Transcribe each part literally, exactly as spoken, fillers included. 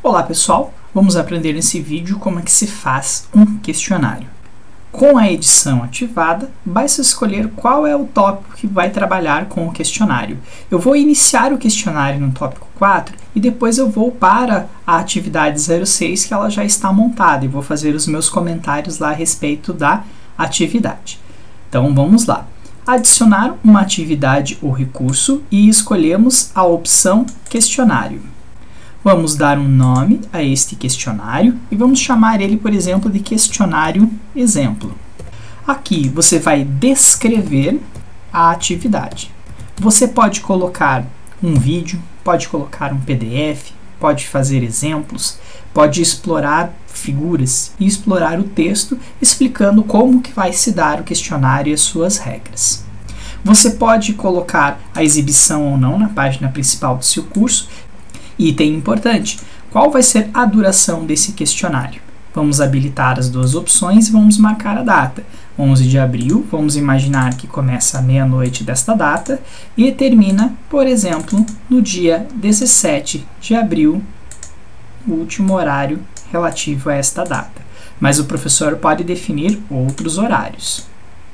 Olá pessoal, vamos aprender nesse vídeo como é que se faz um questionário. Com a edição ativada, basta escolher qual é o tópico que vai trabalhar com o questionário. Eu vou iniciar o questionário no tópico quatro e depois eu vou para a atividade zero seis, que ela já está montada, e vou fazer os meus comentários lá a respeito da atividade. Então vamos lá. Adicionar uma atividade ou recurso e escolhemos a opção questionário. Vamos dar um nome a este questionário e vamos chamar ele, por exemplo, de questionário exemplo. Aqui você vai descrever a atividade. Você pode colocar um vídeo, pode colocar um P D F, pode fazer exemplos, pode explorar figuras e explorar o texto explicando como que vai se dar o questionário e as suas regras. Você pode colocar a exibição ou não na página principal do seu curso. Item importante: qual vai ser a duração desse questionário? Vamos habilitar as duas opções e vamos marcar a data. onze de abril, vamos imaginar que começa à meia-noite desta data e termina, por exemplo, no dia dezessete de abril, o último horário relativo a esta data. Mas o professor pode definir outros horários.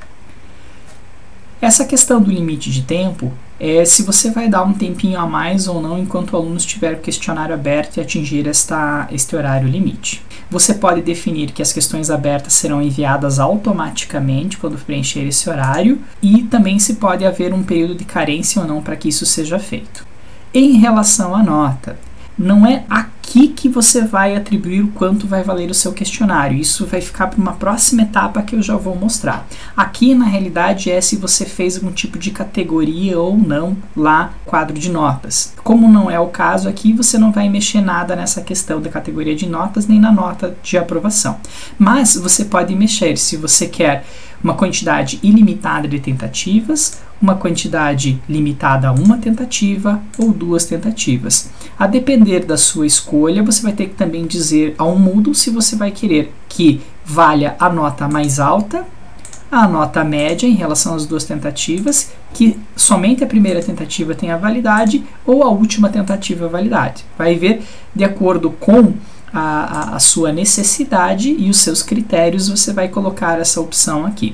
Essa questão do limite de tempo é se você vai dar um tempinho a mais ou não enquanto o aluno estiver com o questionário aberto e atingir esta, este horário limite. Você pode definir que as questões abertas serão enviadas automaticamente quando preencher esse horário e também se pode haver um período de carência ou não para que isso seja feito. Em relação à nota, não é aqui que você vai atribuir o quanto vai valer o seu questionário. Isso vai ficar para uma próxima etapa que eu já vou mostrar. Aqui, na realidade, é se você fez algum tipo de categoria ou não lá no quadro de notas. Como não é o caso aqui, você não vai mexer nada nessa questão da categoria de notas nem na nota de aprovação. Mas você pode mexer se você quer uma quantidade ilimitada de tentativas, uma quantidade limitada a uma tentativa ou duas tentativas. A depender da sua escolha, você vai ter que também dizer ao Moodle se você vai querer que valha a nota mais alta, a nota média em relação às duas tentativas, que somente a primeira tentativa tenha validade ou a última tentativa validade. Vai ver de acordo com a, a, a sua necessidade e os seus critérios, você vai colocar essa opção aqui.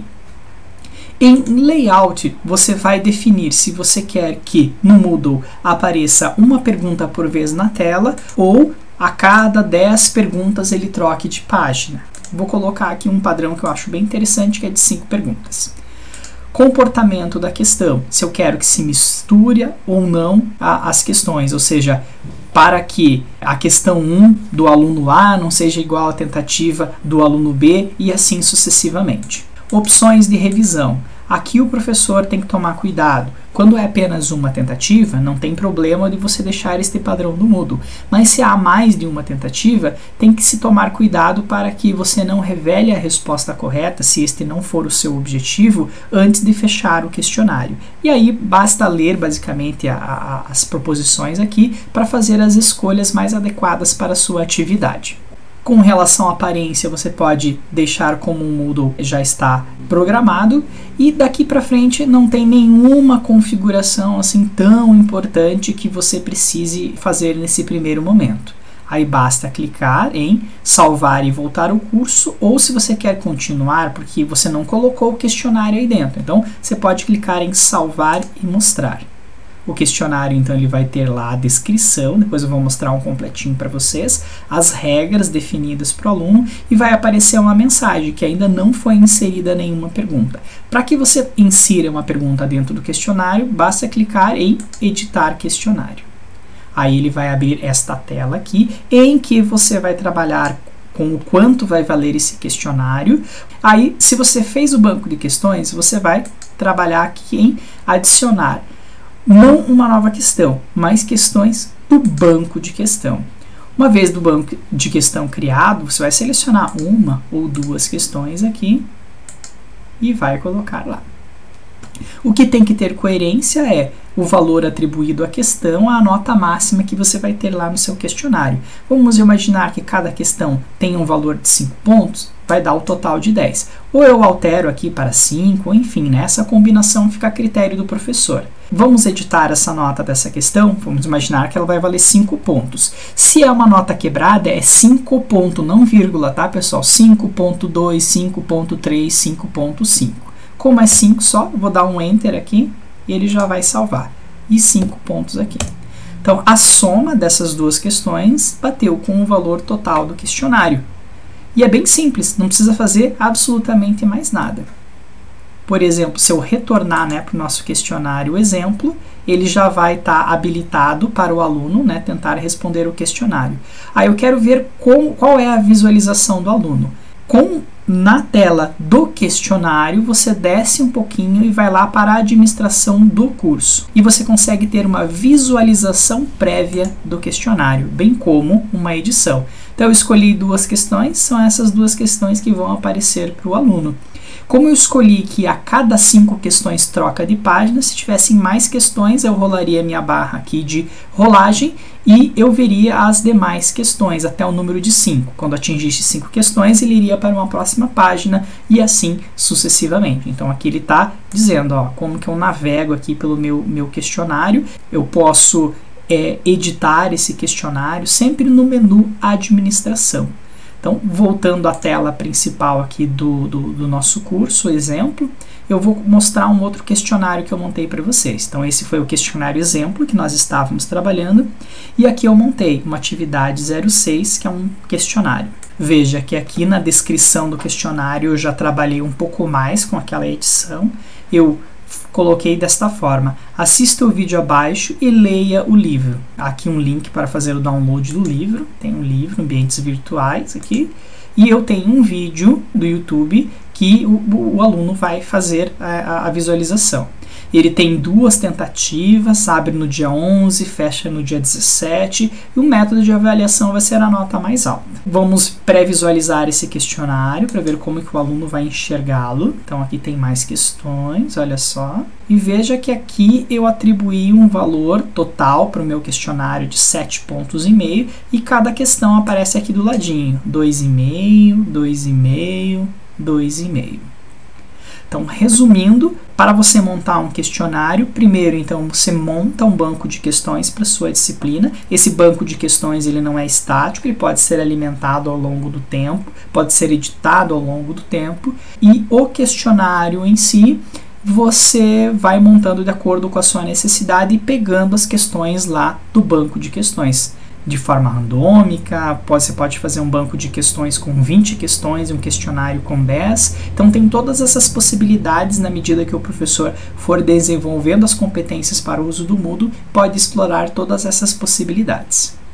Em layout, você vai definir se você quer que no Moodle apareça uma pergunta por vez na tela ou a cada dez perguntas ele troque de página. Vou colocar aqui um padrão que eu acho bem interessante, que é de cinco perguntas. Comportamento da questão, se eu quero que se misture ou não a, as questões, ou seja, para que a questão um do aluno A não seja igual à tentativa do aluno B e assim sucessivamente. Opções de revisão. Aqui o professor tem que tomar cuidado. Quando é apenas uma tentativa, não tem problema de você deixar este padrão do Moodle. Mas se há mais de uma tentativa, tem que se tomar cuidado para que você não revele a resposta correta, se este não for o seu objetivo, antes de fechar o questionário. E aí basta ler basicamente a, a, as proposições aqui para fazer as escolhas mais adequadas para a sua atividade. Com relação à aparência, você pode deixar como o Moodle já está programado e daqui para frente não tem nenhuma configuração assim tão importante que você precise fazer nesse primeiro momento. Aí basta clicar em salvar e voltar ao curso, ou se você quer continuar porque você não colocou o questionário aí dentro, então você pode clicar em salvar e mostrar. O questionário, então, ele vai ter lá a descrição, depois eu vou mostrar um completinho para vocês, as regras definidas para o aluno e vai aparecer uma mensagem que ainda não foi inserida nenhuma pergunta. Para que você insira uma pergunta dentro do questionário, basta clicar em editar questionário. Aí ele vai abrir esta tela aqui, em que você vai trabalhar com o quanto vai valer esse questionário. Aí, se você fez o banco de questões, você vai trabalhar aqui em adicionar não uma nova questão, mas questões do banco de questão. Uma vez do banco de questão criado, você vai selecionar uma ou duas questões aqui e vai colocar lá. O que tem que ter coerência é o valor atribuído à questão, a nota máxima que você vai ter lá no seu questionário. Vamos imaginar que cada questão tem um valor de cinco pontos, vai dar o total de dez. Ou eu altero aqui para cinco, enfim, né? Essa combinação fica a critério do professor. Vamos editar essa nota dessa questão, vamos imaginar que ela vai valer cinco pontos. Se é uma nota quebrada, é cinco ponto, não vírgula, tá, pessoal? cinco ponto dois, cinco ponto três, cinco ponto cinco. Como é cinco só, vou dar um Enter aqui e ele já vai salvar. E cinco pontos aqui. Então, a soma dessas duas questões bateu com o valor total do questionário. E é bem simples, não precisa fazer absolutamente mais nada. Por exemplo, se eu retornar, né, para o nosso questionário exemplo, ele já vai estar tá habilitado para o aluno, né, tentar responder o questionário. Aí eu quero ver com, qual é a visualização do aluno. Com, na tela do questionário, você desce um pouquinho e vai lá para a administração do curso. E você consegue ter uma visualização prévia do questionário, bem como uma edição. Então eu escolhi duas questões, são essas duas questões que vão aparecer para o aluno. Como eu escolhi que a cada cinco questões troca de página, se tivessem mais questões, eu rolaria minha barra aqui de rolagem e eu veria as demais questões até o número de cinco. Quando atingisse cinco questões, ele iria para uma próxima página e assim sucessivamente. Então aqui ele está dizendo, ó, como que eu navego aqui pelo meu, meu questionário. Eu posso é, editar esse questionário sempre no menu Administração. Então, voltando à tela principal aqui do, do, do nosso curso, exemplo, eu vou mostrar um outro questionário que eu montei para vocês. Então, esse foi o questionário exemplo que nós estávamos trabalhando. E aqui eu montei uma atividade zero seis, que é um questionário. Veja que aqui na descrição do questionário eu já trabalhei um pouco mais com aquela edição. Eu coloquei desta forma: assista o vídeo abaixo e leia o livro. Aqui um link para fazer o download do livro. Tem um livro, Ambientes Virtuais aqui. E eu tenho um vídeo do YouTube que o, o aluno vai fazer a, a visualização. Ele tem duas tentativas, abre no dia onze, fecha no dia dezessete, e o método de avaliação vai ser a nota mais alta. Vamos pré-visualizar esse questionário para ver como que o aluno vai enxergá-lo. Então aqui tem mais questões, olha só. E veja que aqui eu atribuí um valor total para o meu questionário de sete pontos e meio, e cada questão aparece aqui do ladinho, dois e meio, dois e meio, dois e meio. Então, resumindo, para você montar um questionário, primeiro, então, você monta um banco de questões para sua disciplina. Esse banco de questões ele não é estático, ele pode ser alimentado ao longo do tempo, pode ser editado ao longo do tempo. E o questionário em si, você vai montando de acordo com a sua necessidade e pegando as questões lá do banco de questões. De forma randômica, pode, você pode fazer um banco de questões com vinte questões e um questionário com dez. Então tem todas essas possibilidades na medida que o professor for desenvolvendo as competências para o uso do Moodle, pode explorar todas essas possibilidades.